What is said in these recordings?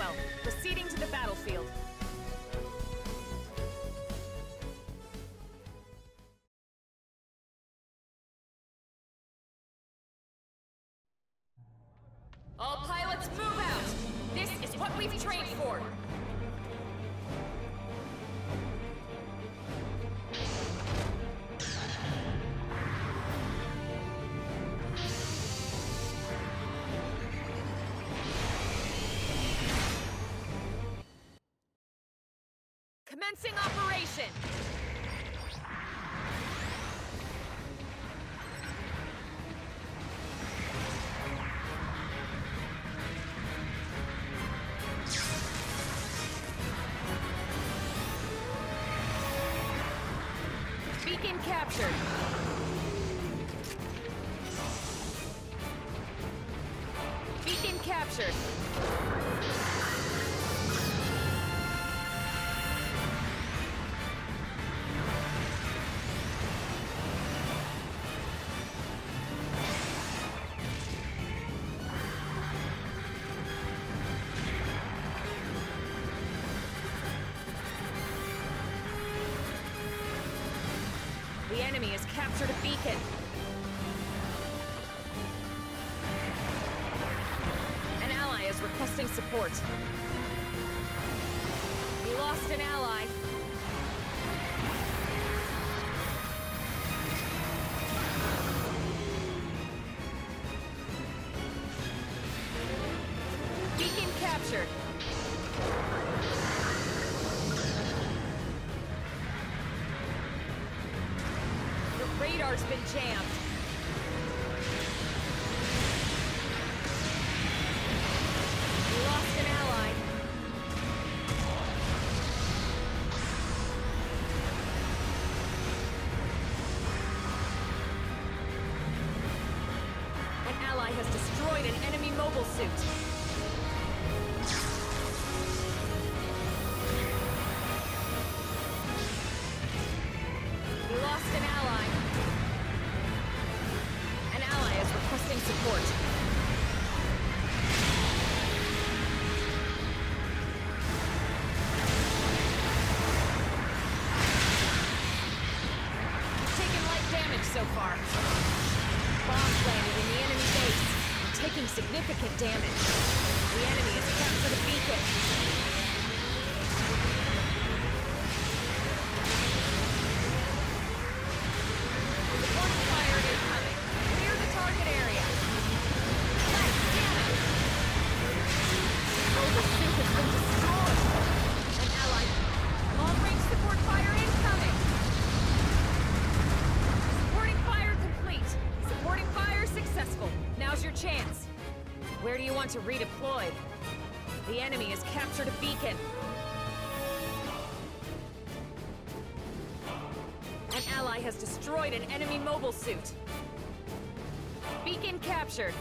well. Proceeding to the battlefield. All pilots move out! This is what we've trained for! Commencing operation! Beacon captured. Beacon captured. The enemy has captured a beacon. An ally is requesting support. We lost an ally. Beacon captured. Radar's been jammed. We lost an ally. An ally has destroyed an enemy mobile suit. We lost an ally. Requesting support. We've taken light damage so far. Bombs landed in the enemy base. We're taking significant damage. The enemy has captured a beacon. Target area. Nice, damn it! Oh, the suit has been destroyed! An ally. Long-range support fire incoming! Supporting fire complete. Supporting fire successful. Now's your chance. Where do you want to redeploy? The enemy has captured a beacon. An ally has destroyed an enemy mobile suit. Beacon captured.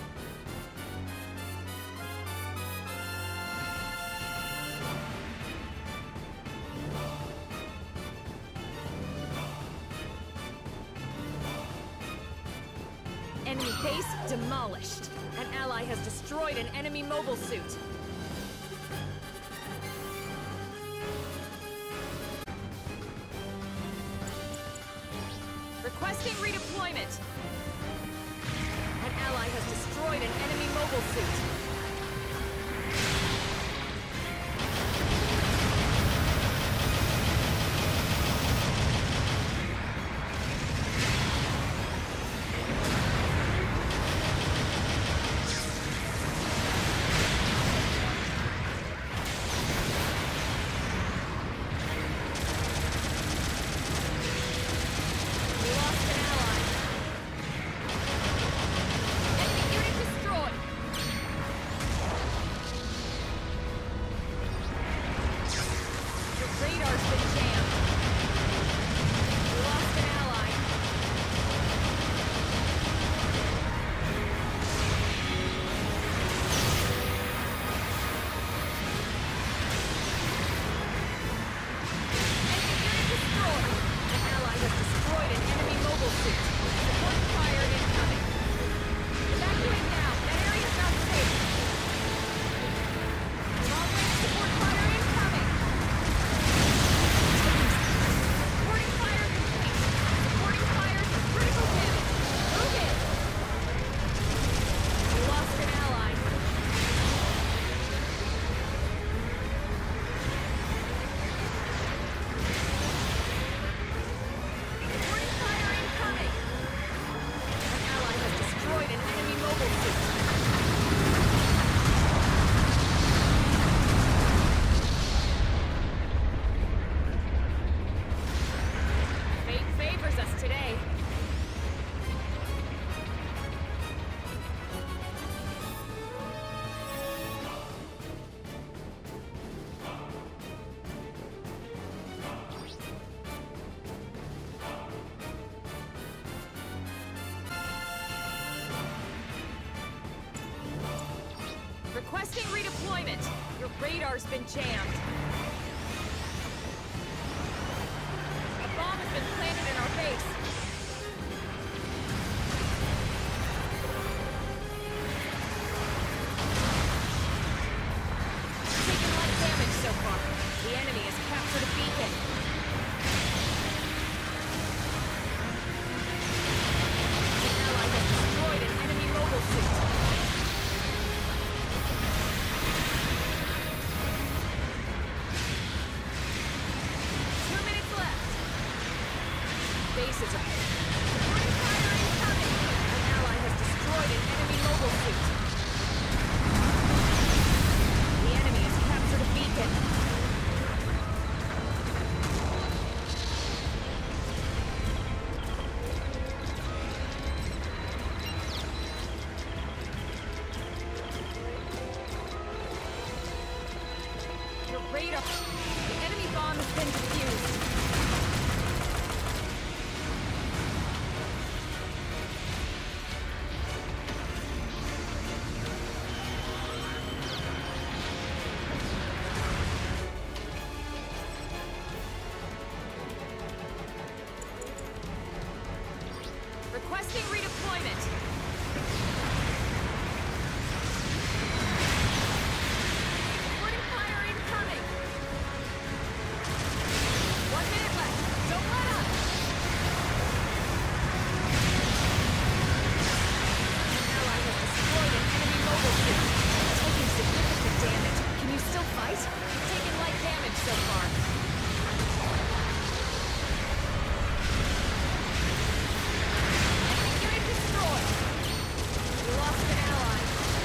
Enemy base demolished. An ally has destroyed an enemy mobile suit. Requesting redeployment. An ally has destroyed an enemy mobile suit. We lost an ally. Enemy unit destroyed. The radar's been jammed. We lost an ally. Enemy unit destroyed. An ally has destroyed an enemy mobile suit. Support fire incoming. Evacuate now. That area's not safe. Long-range redeployment! Your radar's been jammed. A bomb has been planted in our base. Taking light damage so far. The enemy has captured a beacon. An ally has destroyed an enemy mobile suit. Bases are... Reporting fire incoming! An ally has destroyed an enemy mobile suit. The enemy has captured a beacon. Your radar... The enemy bomb has been defused. Requesting redeployment. Reporting fire incoming. 1 minute left. Don't let up. An ally has destroyed an enemy mobile suit. Taking significant damage. Can you still fight? You've taken light damage so far. We lost an ally.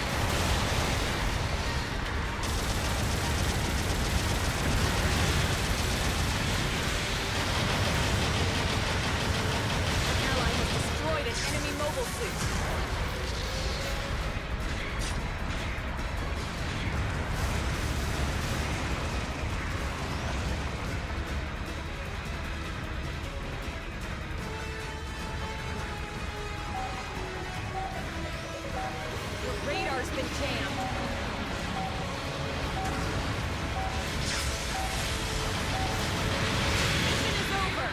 An ally has destroyed an enemy mobile suit. Radar's been jammed. Mission is over.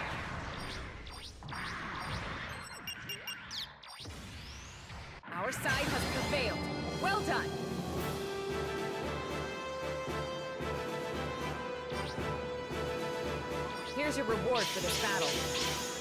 Our side has prevailed. Well done. Here's your reward for this battle.